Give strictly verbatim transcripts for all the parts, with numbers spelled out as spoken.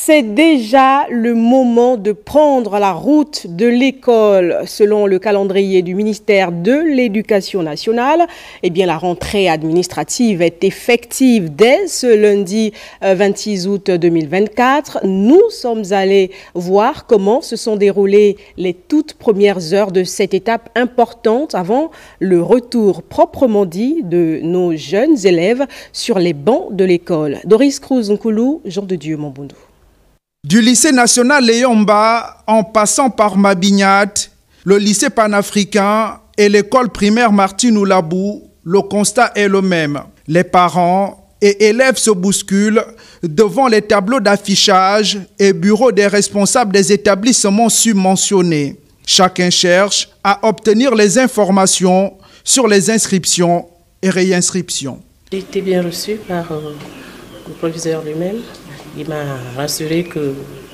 C'est déjà le moment de prendre la route de l'école. Selon le calendrier du ministère de l'Éducation nationale, eh bien, la rentrée administrative est effective dès ce lundi vingt-six août deux mille vingt-quatre. Nous sommes allés voir comment se sont déroulées les toutes premières heures de cette étape importante avant le retour proprement dit de nos jeunes élèves sur les bancs de l'école. Doris Cruz-Nkoulou, Jean de Dieu Mombundu. Du lycée national Léomba, en passant par Mabignat, le lycée panafricain et l'école primaire Martine Oulabou, le constat est le même. Les parents et élèves se bousculent devant les tableaux d'affichage et bureaux des responsables des établissements subventionnés. Chacun cherche à obtenir les informations sur les inscriptions et réinscriptions. J'ai été bien reçu par euh, le proviseur lui-même. Il m'a rassuré que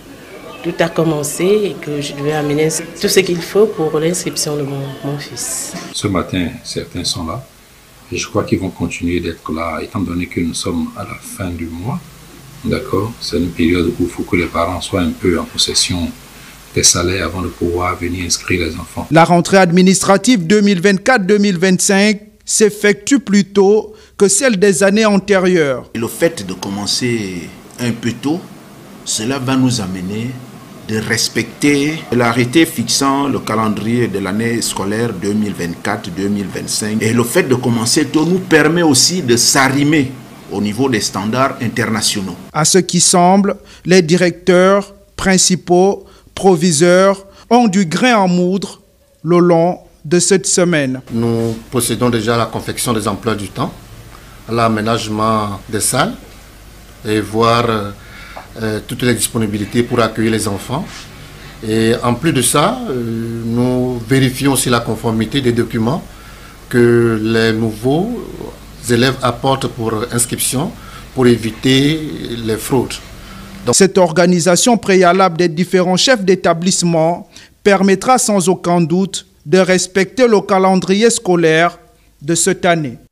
tout a commencé et que je devais amener tout ce qu'il faut pour l'inscription de mon, mon fils. Ce matin, certains sont là et je crois qu'ils vont continuer d'être là étant donné que nous sommes à la fin du mois. D'accord, c'est une période où il faut que les parents soient un peu en possession des salaires avant de pouvoir venir inscrire les enfants. La rentrée administrative deux mille vingt-quatre deux mille vingt-cinq s'effectue plus tôt que celle des années antérieures. Le fait de commencer un peu tôt, cela va nous amener de respecter l'arrêté fixant le calendrier de l'année scolaire deux mille vingt-quatre deux mille vingt-cinq. Et le fait de commencer tôt nous permet aussi de s'arrimer au niveau des standards internationaux. À ce qui semble, les directeurs, principaux, proviseurs ont du grain à moudre le long de cette semaine. Nous possédons déjà la confection des emplois du temps, l'aménagement des salles et voir euh, toutes les disponibilités pour accueillir les enfants. Et en plus de ça, euh, nous vérifions aussi la conformité des documents que les nouveaux élèves apportent pour inscription pour éviter les fraudes. Donc, cette organisation préalable des différents chefs d'établissement permettra sans aucun doute de respecter le calendrier scolaire de cette année.